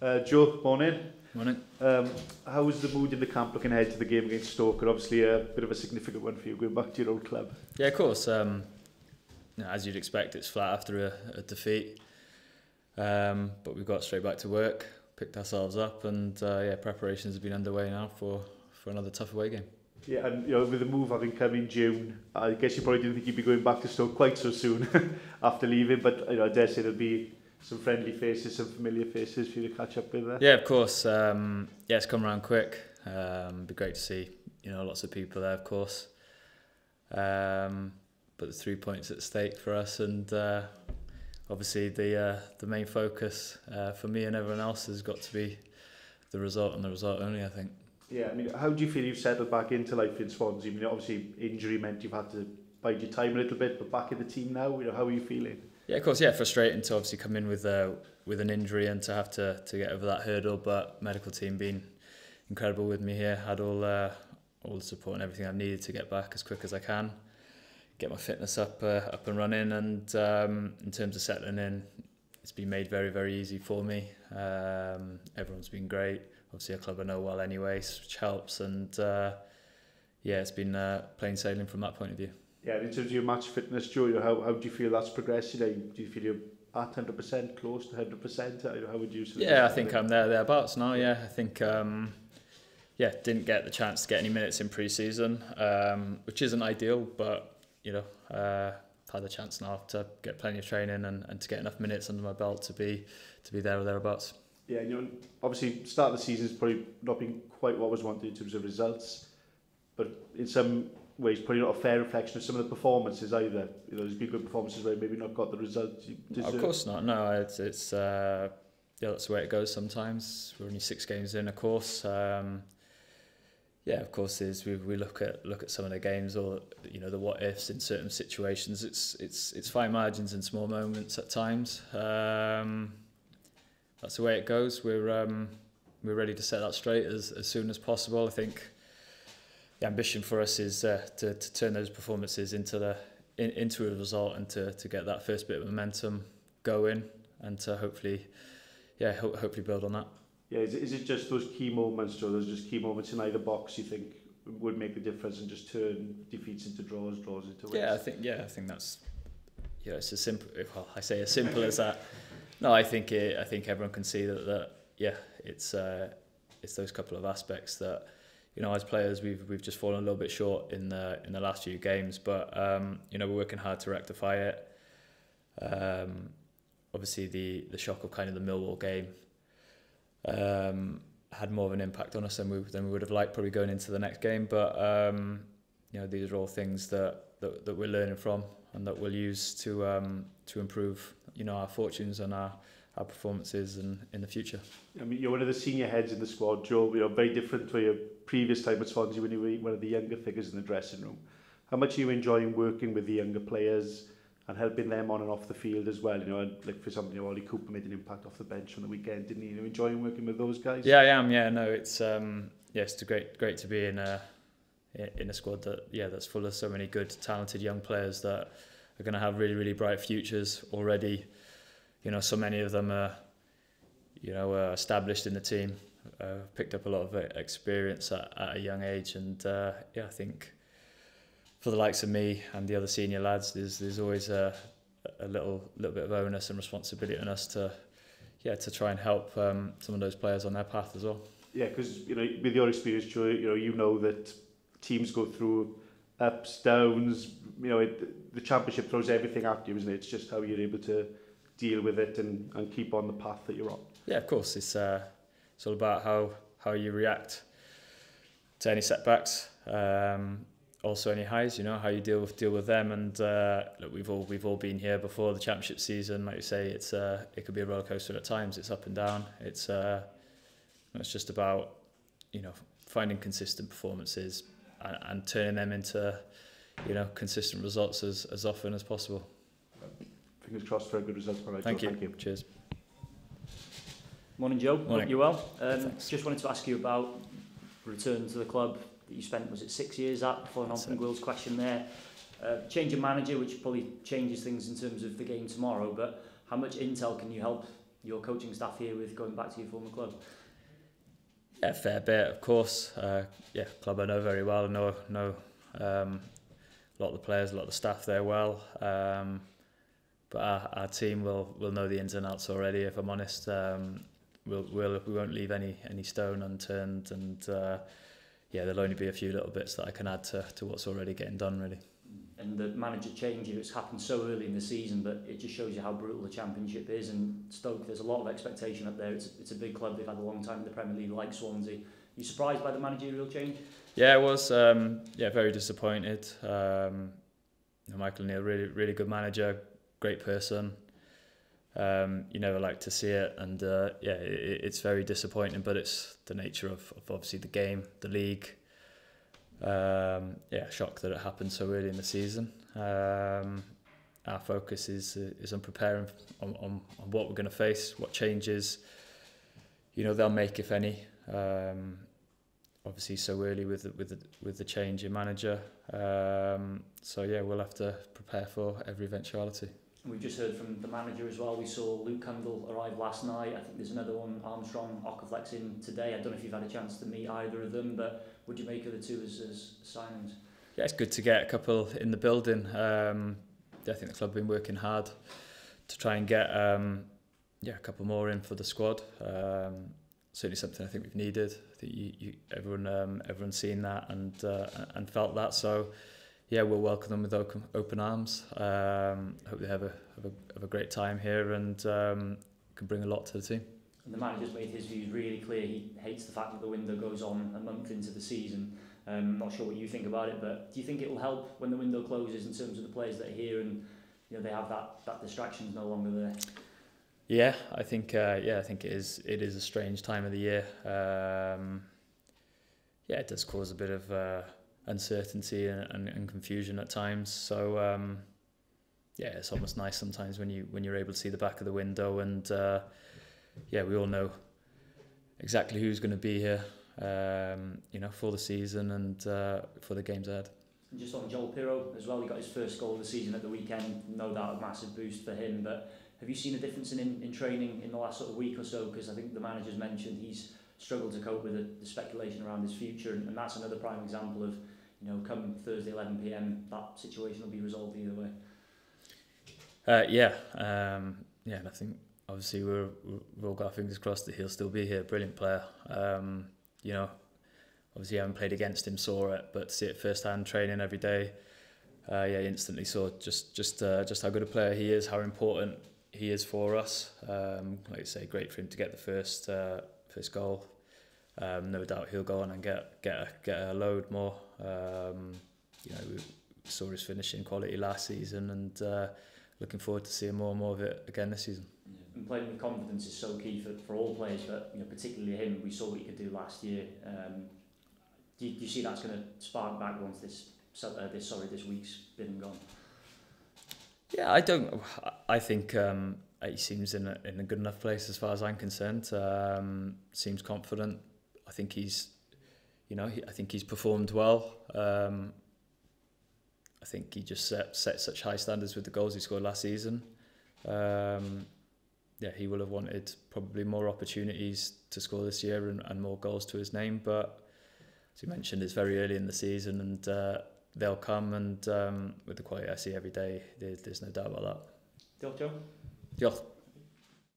Joe, morning. Morning. How is the mood in the camp looking ahead to the game against Stoke? And obviously a bit of a significant one for you, going back to your old club. Yeah, of course. As you'd expect, it's flat after a defeat. But we've got straight back to work, picked ourselves up, and preparations have been underway now for another tough away game. Yeah, and with the move having come in June, I guess you probably didn't think you'd be going back to Stoke quite so soon after leaving. But I dare say there'll be some friendly faces, some familiar faces for you to catch up with there. Yeah, of course. It's come around quick. It'd be great to see lots of people there, of course. But there's 3 points at stake for us, and obviously the main focus for me and everyone else has got to be the result and the result only, I think. Yeah, I mean, how do you feel you've settled back into life in Swansea? I mean, obviously injury meant you've had to bide your time a little bit, but back in the team now, how are you feeling? Yeah, of course, frustrating to obviously come in with an injury and to have to get over that hurdle, but medical team been incredible with me here, had all the support and everything I've needed to get back as quick as I can, get my fitness up and running, and in terms of settling in, it's been made very, very easy for me. Everyone's been great, obviously a club I know well anyway, which helps, and it's been plain sailing from that point of view. Yeah, in terms of your match fitness, Joe, how do you feel that's progressed? Do you feel you're at 100%, close to 100%? How would you sort of... Yeah, I think I'm thereabouts now, yeah. I think, didn't get the chance to get any minutes in pre-season, which isn't ideal, but, had the chance now to get plenty of training and to get enough minutes under my belt to be there or thereabouts. Yeah, obviously, start of the season has probably not been quite what was wanted in terms of results, but in some ways probably not a fair reflection of some of the performances either. There's been good performances where maybe not got the results you deserve. Of course not. No, it's that's the way it goes sometimes. We're only 6 games in, of course. Of course, we look at some of the games or the what ifs in certain situations. It's fine margins and small moments at times. That's the way it goes. We're ready to set that straight as soon as possible. I think the ambition for us is to turn those performances into a result and to get that first bit of momentum going and to hopefully build on that. Yeah, is it just those key moments, Joe? Those just key moments in either box you think would make the difference and just turn defeats into draws into wins? Yeah, I think that's it's as simple. Well, I say as simple as that. No, I think everyone can see that it's those couple of aspects that. As players, we've just fallen a little bit short in the last few games, but we're working hard to rectify it. Obviously, the shock of kind of the Millwall game had more of an impact on us than we would have liked, probably going into the next game. But these are all things that we're learning from and that we'll use to improve our fortunes and our performances in the future. I mean, you're one of the senior heads in the squad, Joe. Very different to your previous time at Swansea when you were one of the younger figures in the dressing room. How much are you enjoying working with the younger players and helping them on and off the field as well? Like for example, Ollie Cooper made an impact off the bench on the weekend, didn't he? Enjoying working with those guys? Yeah, I am. Yeah, no, it's great to be in a squad that's full of so many good, talented young players that are going to have really, really bright futures already. So many of them are, established in the team, picked up a lot of experience at a young age, and I think for the likes of me and the other senior lads, there's always a little bit of onus and responsibility on us to try and help some of those players on their path as well. Yeah, because with your experience, Joe, you know that teams go through ups, downs. The championship throws everything at you, isn't it? It's just how you're able to deal with it and keep on the path that you're on. Yeah, of course. It's all about how you react to any setbacks, also any highs. How you deal with them. And look, we've all been here before the championship season. Like you say, it could be a roller coaster at times. It's up and down. It's just about finding consistent performances and turning them into consistent results as often as possible. Fingers crossed for a good result tonight. Thank you. Cheers. Morning, Joe. Morning. Hope you're well. Just wanted to ask you about return to the club that you spent, was it 6 years at, following on from Will's question there. Change of manager, which probably changes things in terms of the game tomorrow, but how much intel can you help your coaching staff here with going back to your former club? Yeah, fair bit, of course. Yeah, club I know very well. I know a lot of the players, a lot of the staff there well. But our team will know the ins and outs already. If I'm honest, we won't leave any stone unturned, and yeah, there'll only be a few little bits that I can add to what's already getting done, really. And the manager change, it's happened so early in the season, but it just shows you how brutal the Championship is. And Stoke, there's a lot of expectation up there. It's a big club. They've had a long time in the Premier League, like Swansea. Are you surprised by the managerial change? Yeah, I was. Yeah, very disappointed. Michael Neal, really good manager, great person. You never like to see it, and yeah, it's very disappointing. But it's the nature of obviously the game, the league. Yeah, shocked that it happened so early in the season. Our focus is on preparing on what we're going to face, what changes, they'll make, if any. Obviously, so early with the change in manager. So yeah, we'll have to prepare for every eventuality. We've just heard from the manager as well. We saw Luke Cundle arrive last night. I think there's another one, Armstrong, Ockerflex in today. I don't know if you've had a chance to meet either of them, but would you make of the two as signings? Yeah, it's good to get a couple in the building. I think the club have been working hard to try and get a couple more in for the squad. Certainly something I think we've needed. I think everyone's seen that and felt that. So yeah, we'll welcome them with open arms. Hope they have a great time here and can bring a lot to the team. And the manager's made his views really clear. He hates the fact that the window goes on a month into the season. Not sure what you think about it, but do you think it will help when the window closes in terms of the players that are here and they have that distraction's no longer there? Yeah, I think it is a strange time of the year. Yeah, it does cause a bit of uncertainty and confusion at times. So yeah, it's almost nice sometimes when you're able to see the back of the window and yeah, we all know exactly who's going to be here, for the season and for the games ahead. And just on Joel Pirro as well, he got his first goal of the season at the weekend. No doubt a massive boost for him. But have you seen a difference in training in the last sort of week or so? Because I think the manager's mentioned he's struggled to cope with the speculation around his future, and that's another prime example of, come Thursday 11 p.m, that situation will be resolved either way. Yeah, and I think obviously we've all got our fingers crossed that he'll still be here. Brilliant player. Obviously I haven't played against him, saw it, but to see it firsthand, training every day, yeah, instantly saw just how good a player he is, how important he is for us. Like you say, great for him to get the first goal. No doubt he'll go on and get a load more. We saw his finishing quality last season, and looking forward to seeing more and more of it again this season. Yeah. And playing with confidence is so key for all players, but particularly him. We saw what he could do last year. Do you see that's going to spark back once this week's been and gone? Yeah, I think he seems in a good enough place as far as I'm concerned. Seems confident. I think he's performed well. I think he just set such high standards with the goals he scored last season. Yeah, he will have wanted probably more opportunities to score this year and more goals to his name. But as you mentioned, it's very early in the season, and they'll come. And with the quality I see every day, there's no doubt about that. Diolch, Joe. Diolch.